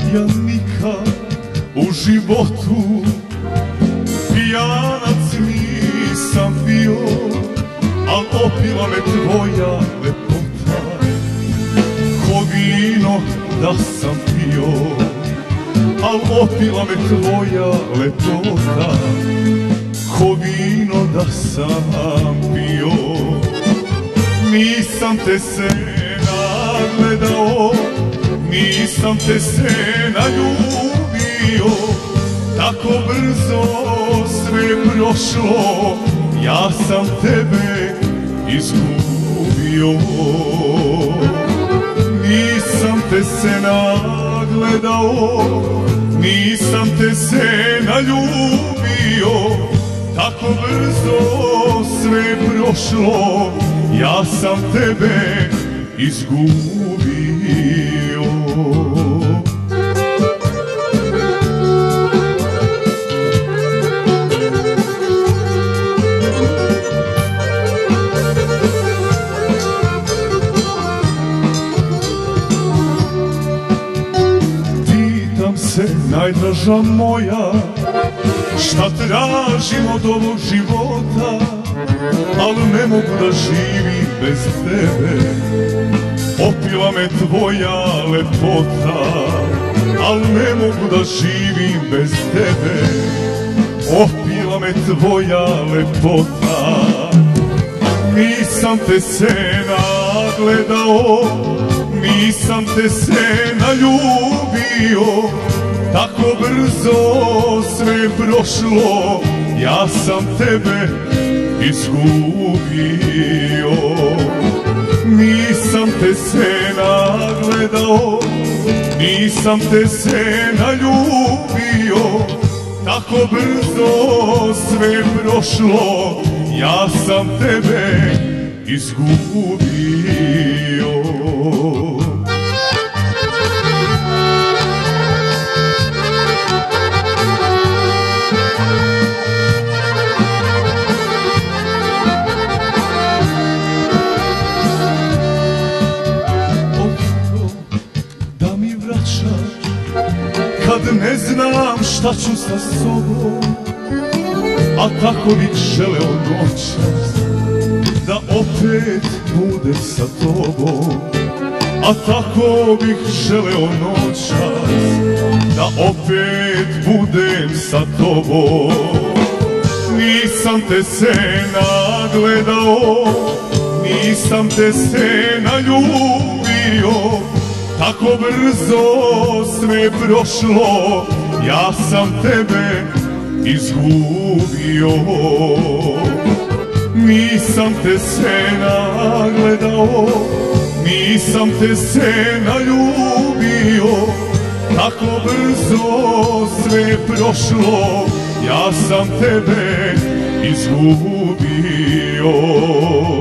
Ja nikad u životu pijanac nisam bio, al opila me tvoja lepota, ko vino da sam pio, al opila me tvoja lepota, ko vino da sam pio. Nisam te se nagledao, nisam te se naljubio, tako brzo sve prošlo, ja sam tebe izgubio. Nisam te se nagledao, nisam te se naljubio, tako brzo sve prošlo, ja sam tebe izgubio. Pitam se, najdraža moja, šta tražim od ovog života, al ne mogu da živim bez tebe. Opila me tvoja lepota, al ne mogu da živim bez tebe. Opila me tvoja lepota, nisam te se nagledao, nisam te se naljubio, tako brzo sve prošlo, ja sam tebe izgubio. Nisam te se nagledao, nisam te se naljubio, tako brzo sve prošlo, ja sam tebe izgubio. Kad ne znam šta ću sa sobom, a tako bih želeo noćas da opet budem sa tobom, a tako bih želeo noćas da opet budem sa tobom. Nisam te se nagledao, nisam te se naljubio, tako brzo sve prošlo, ja sam tebe izgubio. Nisam te se nagledao, nisam te se naljubio, tako brzo sve prošlo, ja sam tebe izgubio.